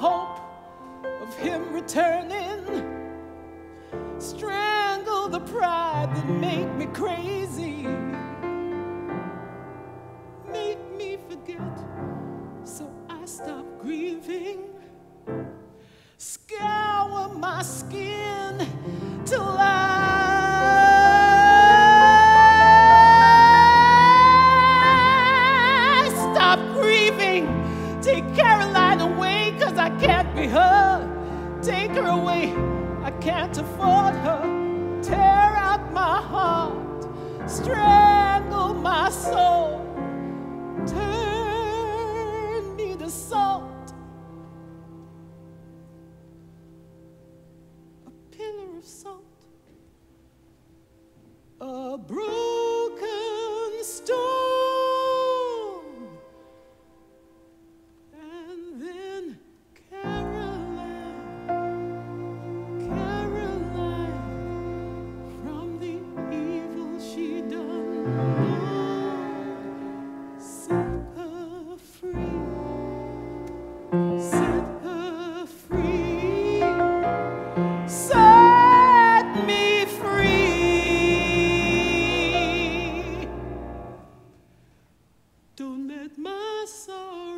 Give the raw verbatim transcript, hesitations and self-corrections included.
hope of him returning, strangle the pride that make me crazy, make me forget, so I stop grieving, scour my skin till I stop grieving. Take Caroline away, cause I can't be her. Take her away, I can't afford her. Tear out my heart, strangle my soul, turn me to salt, a pillar of salt, a broken stone. And then Caroline, Caroline, from the evil she done, Lord, set her free, set her free, set me free. Don't let my sorrow